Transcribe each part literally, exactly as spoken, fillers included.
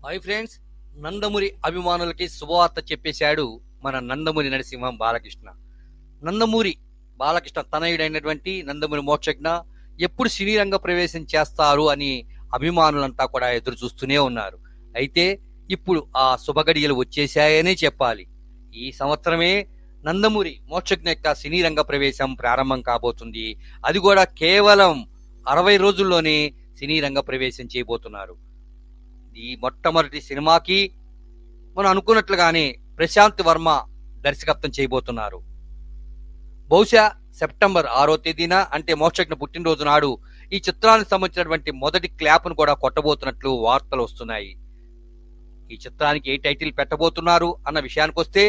My friends, Nandamuri అభిమానులకి శుభవార్త చెప్పేశాడు మన నందమూరి నరసింహం బాలకృష్ణ. నందమూరి బాలకృష్ణ తనయుడైనటువంటి నందమూరి మోక్షజ్ఞ ఎప్పుడు సినీ రంగ ప్రవేశం చేస్తారు అని అభిమానులంతా కూడా ఎదురు చూస్తూనే ఉన్నారు. అయితే ఇప్పుడు ఆ శుభగడియలు వచ్చేశాయనే చెప్పాలి. ఈ సంవత్సరమే నందమూరి మోక్షజ్ఞ యొక్క సినీ రంగ ప్రవేశం ప్రారంభం కాబోతుంది. అది కూడా కేవలం అరవై రోజుల్లోనే సినీ రంగ ప్రవేశం చేయబోతున్నారు. ఈ మొట్టమొదటి సినిమాకి మనం అనుకున్నట్లుగానే ప్రశాంత్ వర్మ దర్శకత్వం చేయబోతున్నారు. బహుశా సెప్టెంబర్ ఆరో తేదీన అంటే మోక్షజ్ఞ పుట్టినరోజు నాడు ఈ చిత్రానికి సంబంధించినటువంటి మొదటి క్లాప్ను కూడా కొట్టబోతున్నట్లు వార్తలు వస్తున్నాయి. ఈ చిత్రానికి ఏ టైటిల్ పెట్టబోతున్నారు అన్న విషయానికి వస్తే,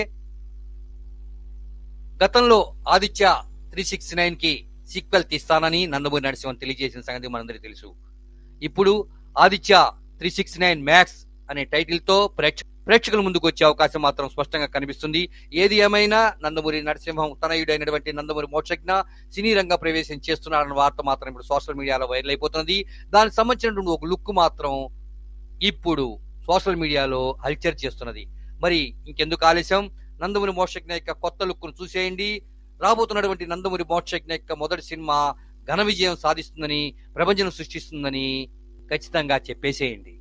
గతంలో ఆదిత్య త్రీ సిక్స్ నైన్ కి సీక్వెల్ తీస్తానని నందమూరి నరసింహన్ తెలియజేసిన సంగతి మనందరికీ తెలుసు. ఇప్పుడు Aditya three six nine max అనే టైటిల్ తో ప్రేక్ష ప్రేక్షకుల ముందుకు వచ్చే అవకాశం మాత్రం స్పష్టంగా కనిపిస్తుంది. ఏది ఏమైనా నందమూరి నరసింహం తనయుడైనటువంటి నందమూరి మోక్షజ్ఞ సినీ రంగ ప్రవేశం చేస్తున్నారన్న వార్త మాత్రం ఇప్పుడు సోషల్ మీడియాలో వైరల్ అయిపోతుంది. దానికి సంబంధించినటువంటి ఒక లుక్ మాత్రం ఇప్పుడు సోషల్ మీడియాలో హల్చర్ చేస్తున్నది. మరి ఇంకెందుకు ఆలస్యం, నందమూరి మోక్షజ్ఞ యొక్క కొత్త లుక్ ను చూసేయండి. రాబోతున్నటువంటి నందమూరి మోక్షజ్ఞ యొక్క మొదటి సినిమా ఘన విజయం సాధిస్తుందని, ప్రపంచం సృష్టిస్తుందని ఖచ్చితంగా చెప్పేసేయండి.